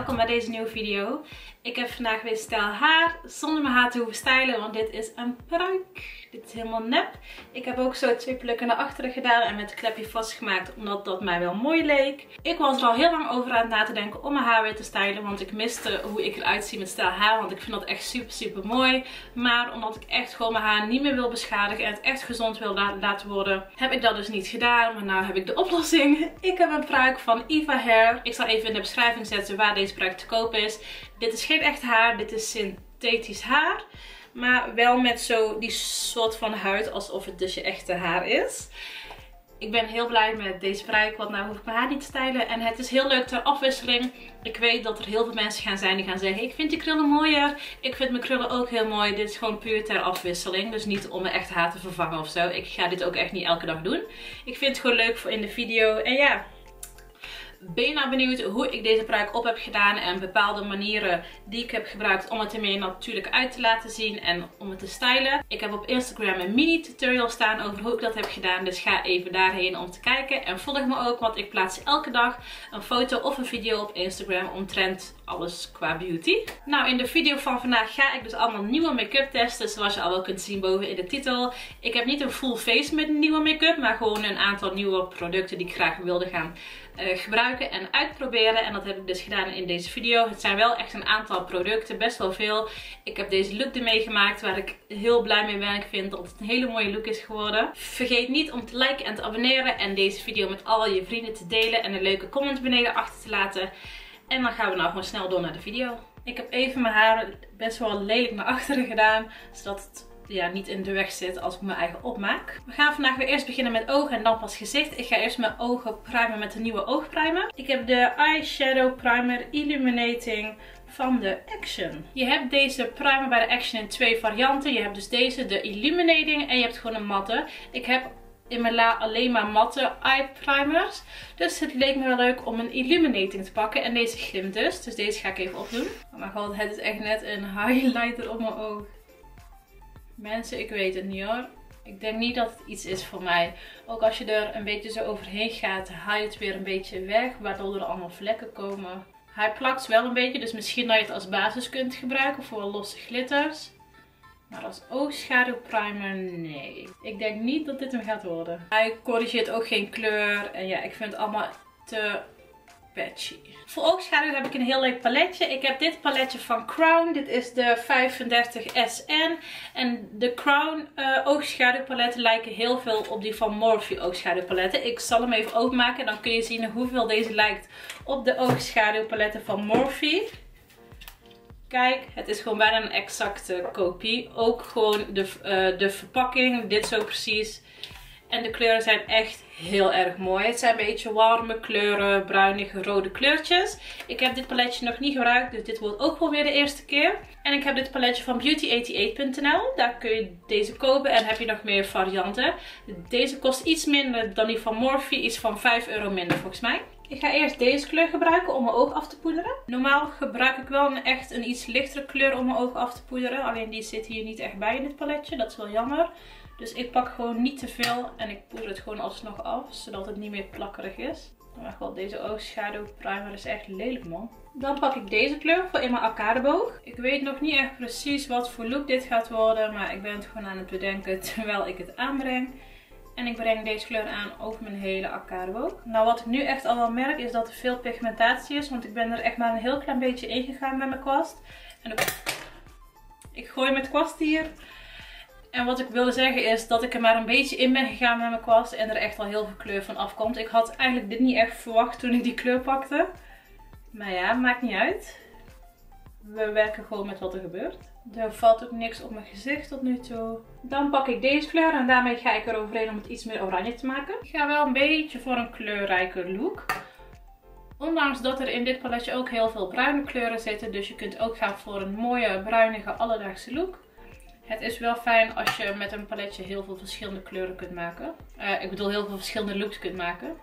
welkom bij deze nieuwe video. Ik heb vandaag weer stijl haar, zonder mijn haar te hoeven stylen, want dit is een pruik. Dit is helemaal nep. Ik heb ook zo 2 plukken naar achteren gedaan en met een klepje vastgemaakt, omdat dat mij wel mooi leek. Ik was er al heel lang over aan het na te denken om mijn haar weer te stylen, want ik miste hoe ik eruit zie met stijl haar, want ik vind dat echt super mooi. Maar omdat ik echt gewoon mijn haar niet meer wil beschadigen en het echt gezond wil laten worden, heb ik dat dus niet gedaan. Maar nu heb ik de oplossing. Ik heb een pruik van Eva Hair. Ik zal even in de beschrijving zetten waar deze pruik te koop is. Dit is geen echt haar, dit is synthetisch haar. Maar wel met zo die soort van huid alsof het dus je echte haar is. Ik ben heel blij met deze pruik, want nou hoef ik mijn haar niet te stylen. En het is heel leuk ter afwisseling. Ik weet dat er heel veel mensen gaan zijn die gaan zeggen: ik vind die krullen mooier. Ik vind mijn krullen ook heel mooi. Dit is gewoon puur ter afwisseling. Dus niet om mijn echte haar te vervangen of zo. Ik ga dit ook echt niet elke dag doen. Ik vind het gewoon leuk voor in de video. En ja, ben je nou benieuwd hoe ik deze pruik op heb gedaan en bepaalde manieren die ik heb gebruikt om het er meer natuurlijk uit te laten zien en om het te stylen? Ik heb op Instagram een mini tutorial staan over hoe ik dat heb gedaan, dus ga even daarheen om te kijken. En volg me ook, want ik plaats elke dag een foto of een video op Instagram omtrent alles qua beauty. Nou, in de video van vandaag ga ik dus allemaal nieuwe make-up testen, zoals je al wel kunt zien boven in de titel. Ik heb niet een full face met nieuwe make-up, maar gewoon een aantal nieuwe producten die ik graag wilde gaan gebruiken en uitproberen. En dat heb ik dus gedaan in deze video. Het zijn wel echt een aantal producten, best wel veel. Ik heb deze look ermee gemaakt waar ik heel blij mee ben. Ik vind dat het een hele mooie look is geworden. Vergeet niet om te liken en te abonneren en deze video met al je vrienden te delen en een leuke comment beneden achter te laten. En dan gaan we nou gewoon snel door naar de video. Ik heb even mijn haar best wel lelijk naar achteren gedaan, zodat het niet in de weg zit als ik mijn eigen opmaak. We gaan vandaag weer eerst beginnen met ogen en dan pas gezicht. Ik ga eerst mijn ogen primen met de nieuwe oogprimer. Ik heb de Eyeshadow Primer Illuminating van de Action. Je hebt deze primer bij de Action in 2 varianten. Je hebt dus deze, de Illuminating, en je hebt gewoon een matte. Ik heb in mijn la alleen maar matte eye primers. Dus het leek me wel leuk om een Illuminating te pakken. En deze glimt dus. Dus deze ga ik even opdoen. Oh mijn god, het is echt net een highlighter op mijn oog. Mensen, ik weet het niet hoor. Ik denk niet dat het iets is voor mij. Ook als je er een beetje zo overheen gaat, haal je het weer een beetje weg. Waardoor er allemaal vlekken komen. Hij plakt wel een beetje, dus misschien dat je het als basis kunt gebruiken voor losse glitters. Maar als oogschaduwprimer, nee. Ik denk niet dat dit hem gaat worden. Hij corrigeert ook geen kleur. En ja, ik vind het allemaal te patchy. Voor oogschaduw heb ik een heel leuk paletje. Ik heb dit paletje van Crown. Dit is de 35 SN. En de Crown oogschaduwpaletten lijken heel veel op die van Morphe oogschaduwpaletten. Ik zal hem even openmaken. Dan kun je zien hoeveel deze lijkt op de oogschaduwpaletten van Morphe. Kijk, het is gewoon bijna een exacte kopie. Ook gewoon de verpakking. Dit zo precies. En de kleuren zijn echt heel erg mooi. Het zijn een beetje warme kleuren, bruinige, rode kleurtjes. Ik heb dit paletje nog niet gebruikt, dus dit wordt ook wel weer de eerste keer. En ik heb dit paletje van beauty88.nl. Daar kun je deze kopen en heb je nog meer varianten. Deze kost iets minder dan die van Morphe, iets van €5 minder volgens mij. Ik ga eerst deze kleur gebruiken om mijn oog af te poederen. Normaal gebruik ik wel echt een iets lichtere kleur om mijn oog af te poederen. Alleen die zit hier niet echt bij in dit paletje. Dat is wel jammer. Dus ik pak gewoon niet te veel en ik poeder het gewoon alsnog af, zodat het niet meer plakkerig is. Oh mijn god, deze oogschaduwprimer is echt lelijk man. Dan pak ik deze kleur voor in mijn arcadeboog. Ik weet nog niet echt precies wat voor look dit gaat worden, maar ik ben het gewoon aan het bedenken terwijl ik het aanbreng. En ik breng deze kleur aan over mijn hele arcadeboog. Nou, wat ik nu echt al wel merk is dat er veel pigmentatie is, want ik ben er echt maar een heel klein beetje in gegaan met mijn kwast. En ik gooi mijn kwast hier. En wat ik wilde zeggen is dat ik er maar een beetje in ben gegaan met mijn kwast en er echt al heel veel kleur van afkomt. Ik had eigenlijk dit niet echt verwacht toen ik die kleur pakte. Maar ja, maakt niet uit. We werken gewoon met wat er gebeurt. Er valt ook niks op mijn gezicht tot nu toe. Dan pak ik deze kleur en daarmee ga ik er overheen om het iets meer oranje te maken. Ik ga wel een beetje voor een kleurrijker look. Ondanks dat er in dit paletje ook heel veel bruine kleuren zitten. Dus je kunt ook gaan voor een mooie bruinige alledaagse look. Het is wel fijn als je met een paletje heel veel verschillende kleuren kunt maken. Ik bedoel heel veel verschillende looks kunt maken.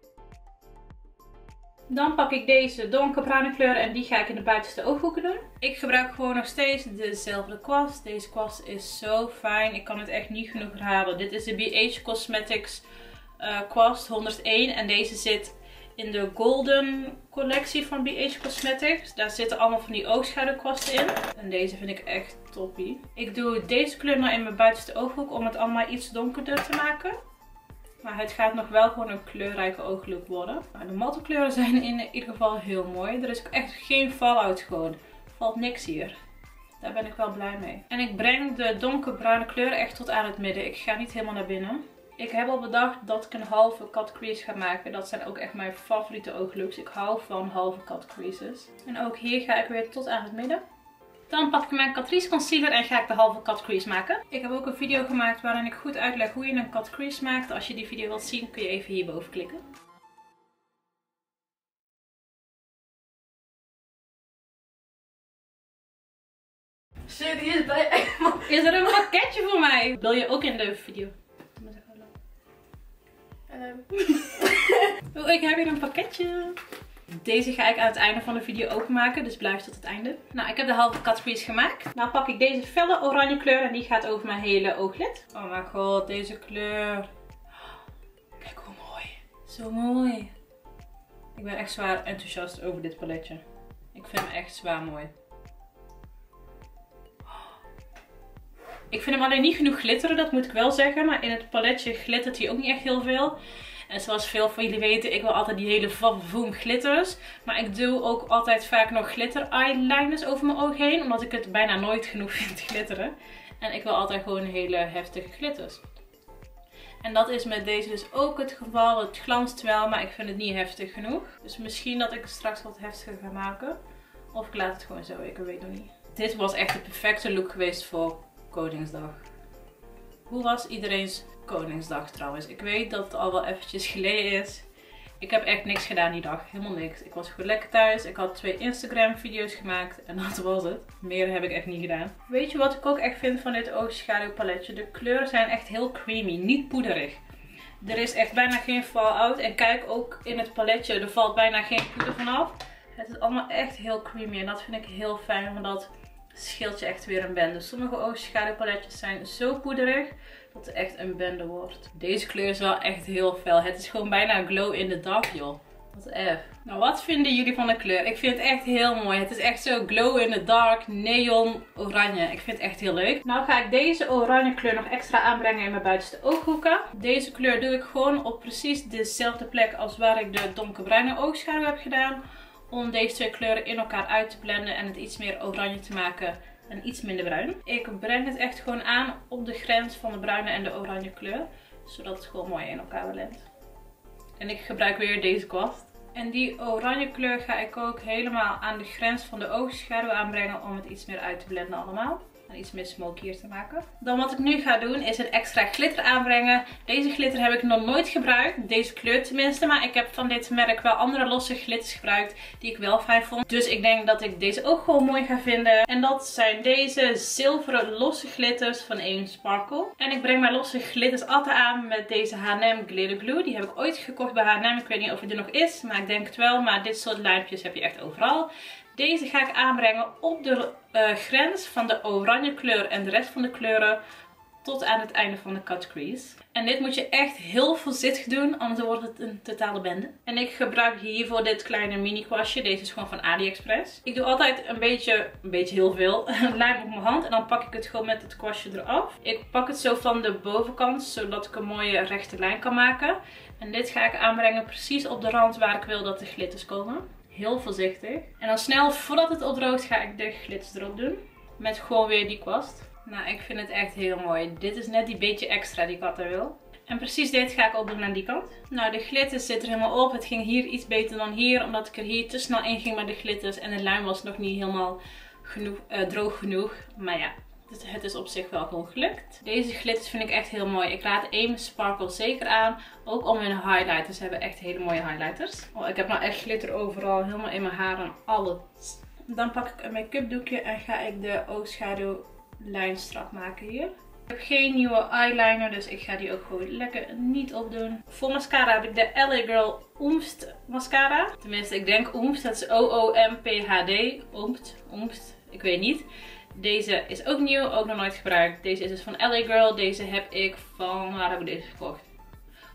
Dan pak ik deze donkerbruine kleur en die ga ik in de buitenste ooghoeken doen. Ik gebruik gewoon nog steeds dezelfde kwast. Deze kwast is zo fijn. Ik kan het echt niet genoeg herhalen. Dit is de BH Cosmetics kwast 101 en deze zit in de Golden collectie van BH Cosmetics. Daar zitten allemaal van die oogschaduwkwasten in. En deze vind ik echt toppie. Ik doe deze kleur nou in mijn buitenste ooghoek om het allemaal iets donkerder te maken. Maar het gaat nog wel gewoon een kleurrijke ooglook worden. Maar de matte kleuren zijn in ieder geval heel mooi. Er is ook echt geen fallout gewoon. Er valt niks hier. Daar ben ik wel blij mee. En ik breng de donkerbruine kleuren echt tot aan het midden. Ik ga niet helemaal naar binnen. Ik heb al bedacht dat ik een halve cut crease ga maken. Dat zijn ook echt mijn favoriete ooglooks. Ik hou van halve cut creases. En ook hier ga ik weer tot aan het midden. Dan pak ik mijn Catrice Concealer en ga ik de halve cut crease maken. Ik heb ook een video gemaakt waarin ik goed uitleg hoe je een cut crease maakt. Als je die video wilt zien kun je even hierboven klikken. Serieus, bij echt. Is er een pakketje voor mij? Wil je ook in de video? Oh, ik heb hier een pakketje. Deze ga ik aan het einde van de video openmaken, dus blijf tot het einde. Nou, ik heb de halve cut crease gemaakt. Nou pak ik deze felle oranje kleur en die gaat over mijn hele ooglid. Oh mijn god, deze kleur. Kijk hoe mooi. Zo mooi. Ik ben echt zwaar enthousiast over dit paletje. Ik vind hem echt zwaar mooi. Ik vind hem alleen niet genoeg glitteren, dat moet ik wel zeggen. Maar in het paletje glittert hij ook niet echt heel veel. En zoals veel van jullie weten, ik wil altijd die hele vavoom glitters. Maar ik doe ook altijd vaak nog glitter eyeliners over mijn oog heen. Omdat ik het bijna nooit genoeg vind glitteren. En ik wil altijd gewoon hele heftige glitters. En dat is met deze dus ook het geval. Het glanst wel, maar ik vind het niet heftig genoeg. Dus misschien dat ik het straks wat heftiger ga maken. Of ik laat het gewoon zo, ik weet nog niet. Dit was echt de perfecte look geweest voor Koningsdag. Hoe was iedereen's Koningsdag trouwens? Ik weet dat het al wel eventjes geleden is. Ik heb echt niks gedaan die dag. Helemaal niks. Ik was gewoon lekker thuis. Ik had 2 Instagram video's gemaakt. En dat was het. Meer heb ik echt niet gedaan. Weet je wat ik ook echt vind van dit oogschaduwpaletje? De kleuren zijn echt heel creamy. Niet poederig. Er is echt bijna geen fallout. En kijk ook in het paletje. Er valt bijna geen poeder vanaf. Het is allemaal echt heel creamy. En dat vind ik heel fijn. Want dat scheelt je echt weer een bende. Sommige oogschaduwpaletjes zijn zo poederig dat het echt een bende wordt. Deze kleur is wel echt heel fel. Het is gewoon bijna glow in the dark, joh. Wat F. Nou, wat vinden jullie van de kleur? Ik vind het echt heel mooi. Het is echt zo glow in the dark, neon oranje. Ik vind het echt heel leuk. Nou ga ik deze oranje kleur nog extra aanbrengen in mijn buitenste ooghoeken. Deze kleur doe ik gewoon op precies dezelfde plek als waar ik de donkerbruine oogschaduw heb gedaan. Om deze 2 kleuren in elkaar uit te blenden en het iets meer oranje te maken en iets minder bruin. Ik breng het echt gewoon aan op de grens van de bruine en de oranje kleur. Zodat het gewoon mooi in elkaar blendt. En ik gebruik weer deze kwast. En die oranje kleur ga ik ook helemaal aan de grens van de oogschaduw aanbrengen om het iets meer uit te blenden allemaal. En iets meer smokier te maken. Dan wat ik nu ga doen is een extra glitter aanbrengen. Deze glitter heb ik nog nooit gebruikt. Deze kleur tenminste. Maar ik heb van dit merk wel andere losse glitters gebruikt die ik wel fijn vond. Dus ik denk dat ik deze ook gewoon mooi ga vinden. En dat zijn deze zilveren losse glitters van Aim Sparkle. En ik breng mijn losse glitters altijd aan met deze H&M Glitter Glue. Die heb ik ooit gekocht bij H&M. Ik weet niet of het er nog is. Maar ik denk het wel. Maar dit soort lijmpjes heb je echt overal. Deze ga ik aanbrengen op de grens van de oranje kleur en de rest van de kleuren tot aan het einde van de cut crease. En dit moet je echt heel voorzichtig doen, anders wordt het een totale bende. En ik gebruik hiervoor dit kleine mini kwastje. Deze is gewoon van AliExpress. Ik doe altijd een beetje heel veel lijm op mijn hand en dan pak ik het gewoon met het kwastje eraf. Ik pak het zo van de bovenkant, zodat ik een mooie rechte lijn kan maken. En dit ga ik aanbrengen precies op de rand waar ik wil dat de glitters komen. Heel voorzichtig. En dan snel voordat het opdroogt ga ik de glitters erop doen. Met gewoon weer die kwast. Nou, ik vind het echt heel mooi. Dit is net die beetje extra die ik altijd wil. En precies dit ga ik ook doen aan die kant. Nou, de glitters zitten er helemaal op. Het ging hier iets beter dan hier. Omdat ik er hier te snel in ging met de glitters. En de lijm was nog niet helemaal droog genoeg. Maar ja, het is op zich wel gewoon gelukt. Deze glitters vind ik echt heel mooi. Ik raad Aim Sparkle zeker aan. Ook om hun highlighters. Ze hebben echt hele mooie highlighters. Oh, ik heb nou echt glitter overal. Helemaal in mijn haar en alles. Dan pak ik een make-up doekje en ga ik de oogschaduwlijn strak maken hier. Ik heb geen nieuwe eyeliner, dus ik ga die ook gewoon lekker niet opdoen. Voor mascara heb ik de LA Girl Oomst mascara. Tenminste, ik denk Oomst. Dat is O-O-M-P-H-D. Oomst. Ik weet niet. Deze is ook nieuw, ook nog nooit gebruikt. Deze is dus van LA Girl. Deze heb ik van, waar heb ik deze gekocht?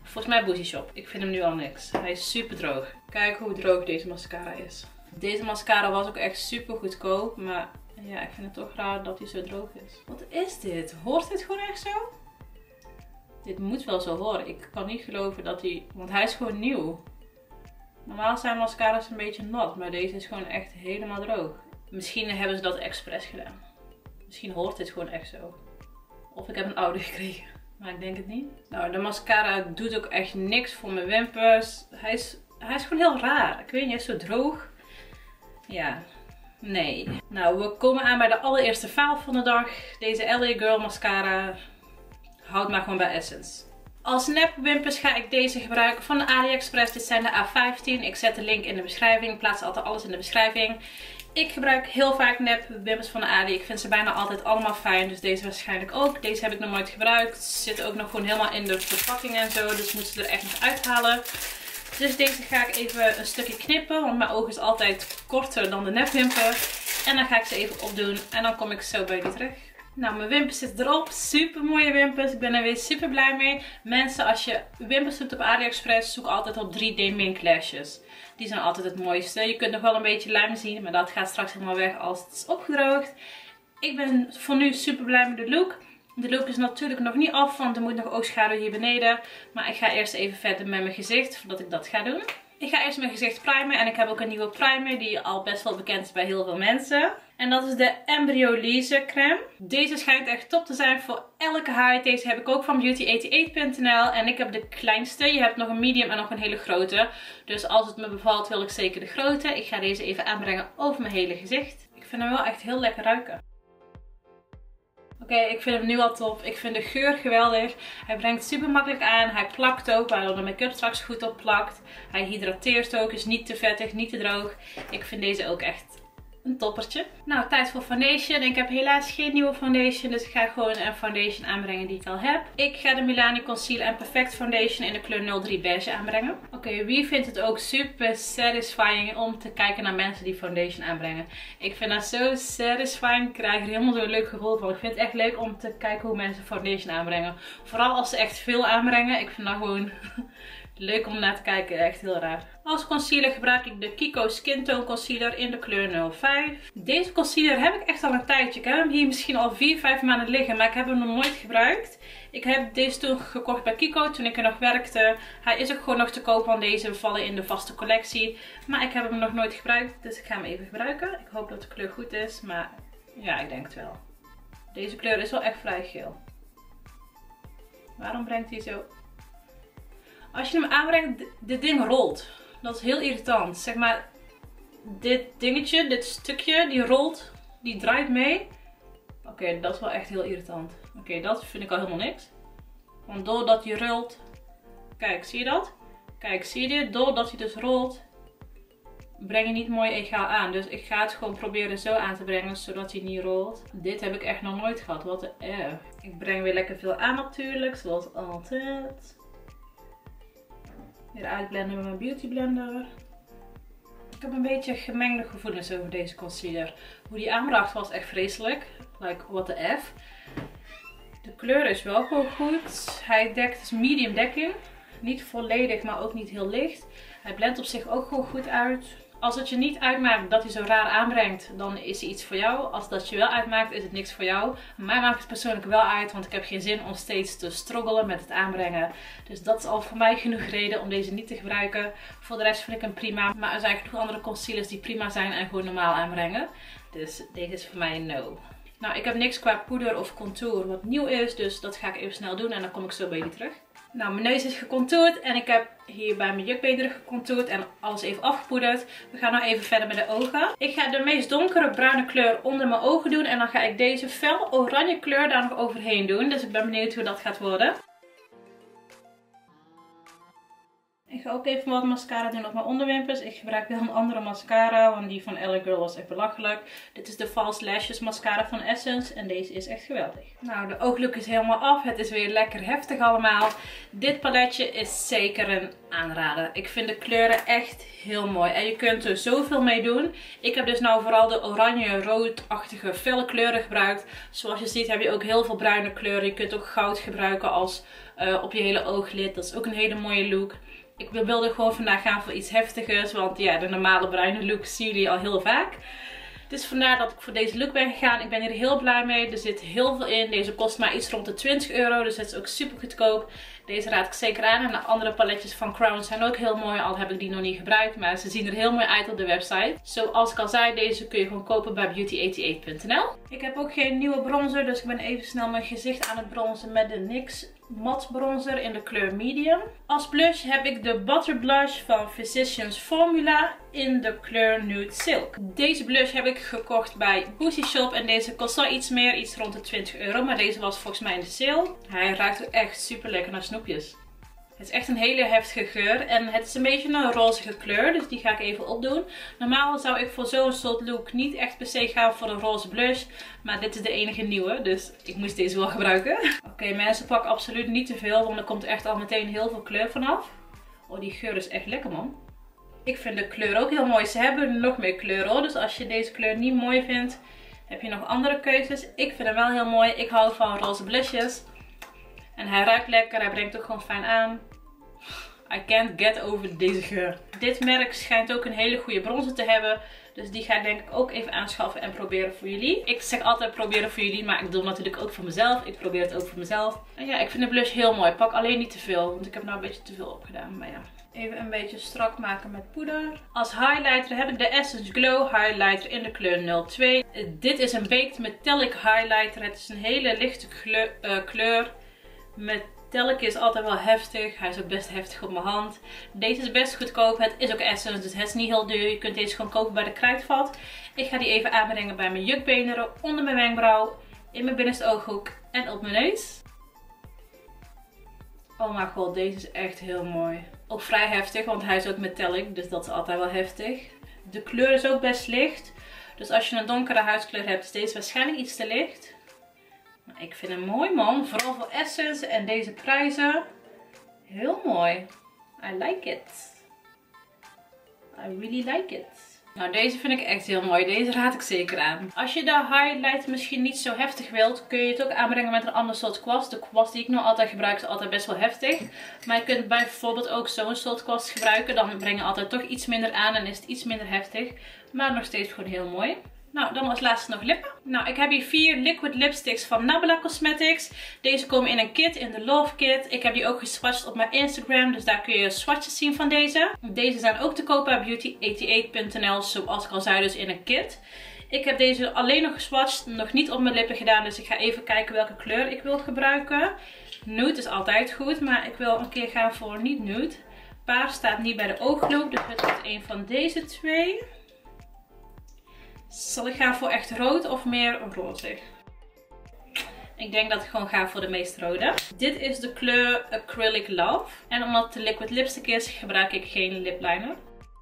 Volgens mij Boozy Shop. Ik vind hem nu al niks. Hij is super droog. Kijk hoe droog deze mascara is. Deze mascara was ook echt super goedkoop. Maar ja, ik vind het toch raar dat hij zo droog is. Wat is dit? Hoort dit gewoon echt zo? Dit moet wel zo horen. Ik kan niet geloven dat hij... Want hij is gewoon nieuw. Normaal zijn mascara's een beetje nat. Maar deze is gewoon echt helemaal droog. Misschien hebben ze dat expres gedaan. Misschien hoort dit gewoon echt zo. Of ik heb een oude gekregen. Maar ik denk het niet. Nou, de mascara doet ook echt niks voor mijn wimpers. Hij is gewoon heel raar. Ik weet niet, hij is zo droog. Ja, nee. Nou, we komen aan bij de allereerste faal van de dag. Deze LA Girl mascara. Houd maar gewoon bij Essence. Als nepwimpers ga ik deze gebruiken van de AliExpress. Dit zijn de A15. Ik zet de link in de beschrijving. Ik plaats altijd alles in de beschrijving. Ik gebruik heel vaak nepwimpers van de Ali. Ik vind ze bijna altijd allemaal fijn. Dus deze waarschijnlijk ook. Deze heb ik nog nooit gebruikt. Ze zitten ook nog gewoon helemaal in de verpakking en zo. Dus moet ze er echt nog uithalen. Dus deze ga ik even een stukje knippen. Want mijn oog is altijd korter dan de nepwimper. En dan ga ik ze even opdoen. En dan kom ik zo bij jullie terug. Nou, mijn wimpers zitten erop. Super mooie wimpers. Ik ben er weer super blij mee. Mensen, als je wimpers zoekt op AliExpress, zoek altijd op 3D Mink Lashes. Die zijn altijd het mooiste. Je kunt nog wel een beetje lijm zien, maar dat gaat straks helemaal weg als het is opgedroogd. Ik ben voor nu super blij met de look. De look is natuurlijk nog niet af, want er moet nog oogschaduw hier beneden. Maar ik ga eerst even verder met mijn gezicht, voordat ik dat ga doen. Ik ga eerst mijn gezicht primen en ik heb ook een nieuwe primer die al best wel bekend is bij heel veel mensen. En dat is de Embryolisse crème. Deze schijnt echt top te zijn voor elke huid. Deze heb ik ook van beauty88.nl en ik heb de kleinste. Je hebt nog een medium en nog een hele grote. Dus als het me bevalt wil ik zeker de grote. Ik ga deze even aanbrengen over mijn hele gezicht. Ik vind hem wel echt heel lekker ruiken. Oké, ik vind hem nu al top. Ik vind de geur geweldig. Hij brengt super makkelijk aan. Hij plakt ook, waardoor de make-up straks goed op plakt. Hij hydrateert ook, is niet te vettig, niet te droog. Ik vind deze ook echt een toppertje. Nou, tijd voor foundation. Ik heb helaas geen nieuwe foundation, dus ik ga gewoon een foundation aanbrengen die ik al heb. Ik ga de Milani Concealer Perfect Foundation in de kleur 03 Beige aanbrengen. Oké, wie vindt het ook super satisfying om te kijken naar mensen die foundation aanbrengen? Ik vind dat zo satisfying. Ik krijg er helemaal zo'n leuk gevoel van. Ik vind het echt leuk om te kijken hoe mensen foundation aanbrengen. Vooral als ze echt veel aanbrengen. Ik vind dat gewoon leuk om naar te kijken. Echt heel raar. Als concealer gebruik ik de Kiko Skin Tone Concealer in de kleur 05. Deze concealer heb ik echt al een tijdje. Ik heb hem hier misschien al 4-5 maanden liggen. Maar ik heb hem nog nooit gebruikt. Ik heb deze toen gekocht bij Kiko toen ik er nog werkte. Hij is ook gewoon nog te koop, want deze vallen in de vaste collectie. Maar ik heb hem nog nooit gebruikt. Dus ik ga hem even gebruiken. Ik hoop dat de kleur goed is. Maar ja, ik denk het wel. Deze kleur is wel echt vrij geel. Waarom brengt hij zo? Als je hem aanbrengt, dit ding rolt. Dat is heel irritant. Zeg maar, dit dingetje, dit stukje, die rolt, die draait mee. Oké, dat is wel echt heel irritant. Oké, dat vind ik al helemaal niks. Want doordat hij rolt, kijk, zie je dat? Kijk, zie je dit? Doordat hij dus rolt, breng je niet mooi egaal aan. Dus ik ga het gewoon proberen zo aan te brengen, zodat hij niet rolt. Dit heb ik echt nog nooit gehad. Wat erg. Ik breng weer lekker veel aan natuurlijk, zoals altijd. Weer uitblenden met mijn beauty blender. Ik heb een beetje gemengde gevoelens over deze concealer. Hoe die aanbracht was echt vreselijk. Like, what the F. De kleur is wel gewoon goed. Hij dekt, dus medium dekking. Niet volledig, maar ook niet heel licht. Hij blendt op zich ook gewoon goed uit. Als het je niet uitmaakt dat hij zo raar aanbrengt, dan is hij iets voor jou. Als dat je wel uitmaakt, is het niks voor jou. Mij maakt het persoonlijk wel uit, want ik heb geen zin om steeds te struggelen met het aanbrengen. Dus dat is al voor mij genoeg reden om deze niet te gebruiken. Voor de rest vind ik hem prima. Maar er zijn genoeg andere concealers die prima zijn en gewoon normaal aanbrengen. Dus deze is voor mij een no. Nou, ik heb niks qua poeder of contour wat nieuw is, dus dat ga ik even snel doen en dan kom ik zo bij jullie terug. Nou, mijn neus is gecontourd en ik heb hier bij mijn jukbeenderen gecontourd en alles even afgepoederd. We gaan nou even verder met de ogen. Ik ga de meest donkere bruine kleur onder mijn ogen doen en dan ga ik deze fel oranje kleur daar nog overheen doen. Dus ik ben benieuwd hoe dat gaat worden. Ik ga ook even wat mascara doen op mijn onderwimpers. Ik gebruik wel een andere mascara, want die van LA Girl was echt belachelijk. Dit is de False Lashes mascara van Essence en deze is echt geweldig. Nou, de ooglook is helemaal af. Het is weer lekker heftig allemaal. Dit paletje is zeker een aanrader. Ik vind de kleuren echt heel mooi en je kunt er zoveel mee doen. Ik heb dus nou vooral de oranje-roodachtige felle kleuren gebruikt. Zoals je ziet heb je ook heel veel bruine kleuren. Je kunt ook goud gebruiken als op je hele ooglid. Dat is ook een hele mooie look. Ik wilde gewoon vandaag gaan voor iets heftigers. Want ja, de normale bruine look zien jullie al heel vaak. Dus vandaar dat ik voor deze look ben gegaan. Ik ben hier heel blij mee. Er zit heel veel in. Deze kost maar iets rond de 20 euro. Dus dat is ook super goedkoop. Deze raad ik zeker aan. En de andere paletjes van Crown zijn ook heel mooi. Al heb ik die nog niet gebruikt. Maar ze zien er heel mooi uit op de website. Zoals ik al zei, deze kun je gewoon kopen bij beauty88.nl. Ik heb ook geen nieuwe bronzer. Dus ik ben even snel mijn gezicht aan het bronzen met de NYX Matte Bronzer in de kleur Medium. Als blush heb ik de Butter Blush van Physicians Formula in de kleur Nude Silk. Deze blush heb ik gekocht bij Boozy Shop en deze kost al iets meer, iets rond de 20 euro. Maar deze was volgens mij in de sale. Hij ruikt ook echt super lekker naar snoepjes. Het is echt een hele heftige geur en het is een beetje een rozige kleur, dus die ga ik even opdoen. Normaal zou ik voor zo'n soort look niet echt per se gaan voor een roze blush, maar dit is de enige nieuwe, dus ik moest deze wel gebruiken. Oké, mensen, pak absoluut niet te veel, want er komt echt al meteen heel veel kleur vanaf. Oh, die geur is echt lekker, man. Ik vind de kleur ook heel mooi. Ze hebben nog meer kleur hoor, dus als je deze kleur niet mooi vindt, heb je nog andere keuzes. Ik vind hem wel heel mooi. Ik hou van roze blushes. En hij ruikt lekker, hij brengt ook gewoon fijn aan. I can't get over deze geur. Dit merk schijnt ook een hele goede bronzer te hebben. Dus die ga ik denk ik ook even aanschaffen en proberen voor jullie. Ik zeg altijd proberen voor jullie, maar ik doe het natuurlijk ook voor mezelf. Ik probeer het ook voor mezelf. En ja, ik vind de blush heel mooi. Pak alleen niet te veel, want ik heb nou een beetje te veel opgedaan. Maar ja. Even een beetje strak maken met poeder. Als highlighter heb ik de Essence Glow Highlighter in de kleur 02. Dit is een Baked Metallic Highlighter. Het is een hele lichte kleur. Metallic is altijd wel heftig. Hij is ook best heftig op mijn hand. Deze is best goedkoop. Het is ook Essence, dus het is niet heel duur. Je kunt deze gewoon kopen bij de kruidvat. Ik ga die even aanbrengen bij mijn jukbeenderen, onder mijn wenkbrauw, in mijn binnenste ooghoek en op mijn neus. Oh mijn god, deze is echt heel mooi. Ook vrij heftig, want hij is ook metallic, dus dat is altijd wel heftig. De kleur is ook best licht. Dus als je een donkere huidskleur hebt, is deze waarschijnlijk iets te licht. Maar ik vind hem mooi, man. Vooral voor Essence en deze prijzen. Heel mooi. I like it. I really like it. Nou, deze vind ik echt heel mooi. Deze raad ik zeker aan. Als je de highlight misschien niet zo heftig wilt, kun je het ook aanbrengen met een ander soort kwast. De kwast die ik nog altijd gebruik is altijd best wel heftig. Maar je kunt bijvoorbeeld ook zo'n soort kwast gebruiken. Dan breng je altijd toch iets minder aan en is het iets minder heftig. Maar nog steeds gewoon heel mooi. Nou, dan als laatste nog lippen. Nou, ik heb hier 4 liquid lipsticks van Nabla Cosmetics. Deze komen in een kit, in de Love Kit. Ik heb die ook geswatcht op mijn Instagram, dus daar kun je swatches zien van deze. Deze zijn ook te kopen bij beauty88.nl, zoals ik al zei, dus in een kit. Ik heb deze alleen nog geswatcht, nog niet op mijn lippen gedaan, dus ik ga even kijken welke kleur ik wil gebruiken. Nude is altijd goed, maar ik wil een keer gaan voor niet nude. Paars staat niet bij de oogloop, dus het is een van deze twee. Zal ik gaan voor echt rood of meer roze? Ik denk dat ik gewoon ga voor de meest rode. Dit is de kleur Acrylic Love. En omdat het de liquid lipstick is, gebruik ik geen lip liner.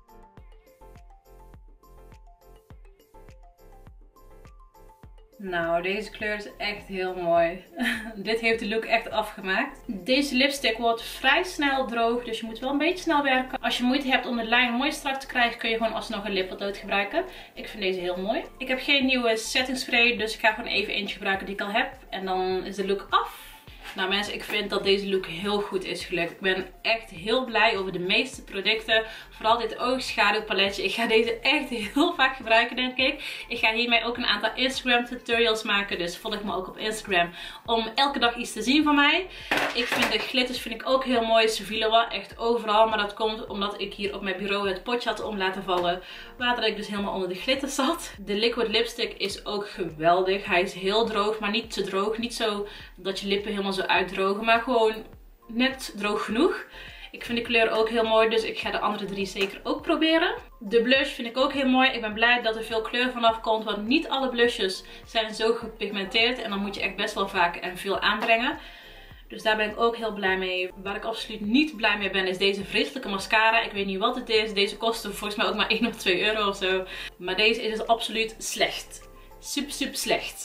Nou, deze kleur is echt heel mooi. Dit heeft de look echt afgemaakt. Deze lipstick wordt vrij snel droog, dus je moet wel een beetje snel werken. Als je moeite hebt om de lijn mooi strak te krijgen, kun je gewoon alsnog een lippendood gebruiken. Ik vind deze heel mooi. Ik heb geen nieuwe setting spray, dus ik ga gewoon even eentje gebruiken die ik al heb. En dan is de look af. Nou mensen, ik vind dat deze look heel goed is gelukt. Ik ben echt heel blij over de meeste producten. Vooral dit oogschaduwpaletje. Ik ga deze echt heel vaak gebruiken, denk ik. Ik ga hiermee ook een aantal Instagram tutorials maken. Dus volg me ook op Instagram om elke dag iets te zien van mij. Ik vind de glitters ook heel mooi. Ze vielen wel echt overal. Maar dat komt omdat ik hier op mijn bureau het potje had om laten vallen. Waardoor ik dus helemaal onder de glitters zat. De liquid lipstick is ook geweldig. Hij is heel droog, maar niet te droog. Niet zo dat je lippen helemaal zo uitdrogen, maar gewoon net droog genoeg. Ik vind de kleur ook heel mooi, dus ik ga de andere 3 zeker ook proberen. De blush vind ik ook heel mooi. Ik ben blij dat er veel kleur vanaf komt, want niet alle blushes zijn zo gepigmenteerd. En dan moet je echt best wel vaak en veel aanbrengen. Dus daar ben ik ook heel blij mee. Waar ik absoluut niet blij mee ben, is deze vreselijke mascara. Ik weet niet wat het is. Deze kostte volgens mij ook maar 1 of 2 euro of zo. Maar deze is dus absoluut slecht. Super, super slecht.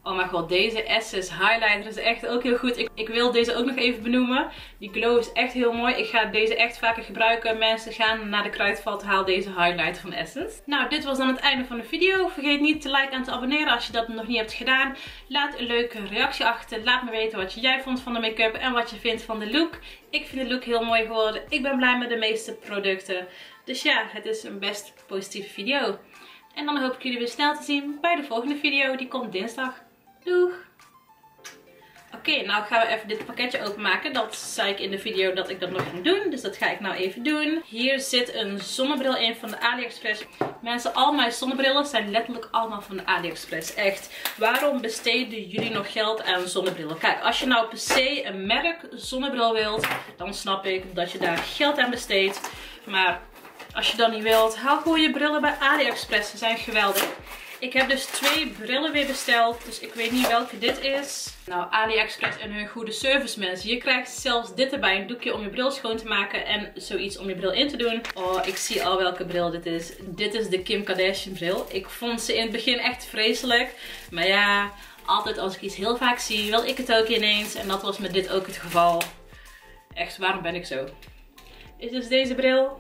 Oh mijn god, deze Essence highlighter is echt ook heel goed. Ik wil deze ook nog even benoemen. Die glow is echt heel mooi. Ik ga deze echt vaker gebruiken. Mensen gaan naar de kruidvat, haal deze highlighter van Essence. Nou, dit was dan het einde van de video. Vergeet niet te liken en te abonneren als je dat nog niet hebt gedaan. Laat een leuke reactie achter. Laat me weten wat jij vond van de make-up en wat je vindt van de look. Ik vind de look heel mooi geworden. Ik ben blij met de meeste producten. Dus ja, het is een best positieve video. En dan hoop ik jullie weer snel te zien bij de volgende video. Die komt dinsdag. Doeg! Oké, nou gaan we even dit pakketje openmaken. Dat zei ik in de video dat ik dat nog ging doen. Dus dat ga ik nou even doen. Hier zit een zonnebril in van de AliExpress. Mensen, al mijn zonnebrillen zijn letterlijk allemaal van de AliExpress. Echt. Waarom besteden jullie nog geld aan zonnebrillen? Kijk, als je nou per se een merk zonnebril wilt, dan snap ik dat je daar geld aan besteedt. Maar als je dat niet wilt, haal gewoon je brillen bij AliExpress. Ze zijn geweldig. Ik heb dus 2 brillen weer besteld. Dus ik weet niet welke dit is. Nou, AliExpress en hun goede service mensen. Je krijgt zelfs dit erbij. Een doekje om je bril schoon te maken. En zoiets om je bril in te doen. Oh, ik zie al welke bril dit is. Dit is de Kim Kardashian bril. Ik vond ze in het begin echt vreselijk. Maar ja, altijd als ik iets heel vaak zie, wil ik het ook ineens. En dat was met dit ook het geval. Echt, waarom ben ik zo? Is dus deze bril.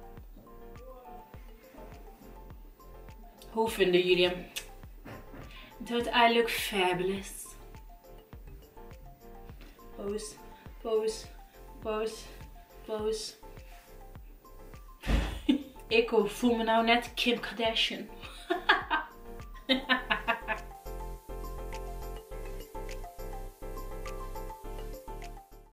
Hoe vinden jullie hem? Don't I look fabulous? Pose, pose, pose, pose. Ik voel me nou net Kim Kardashian.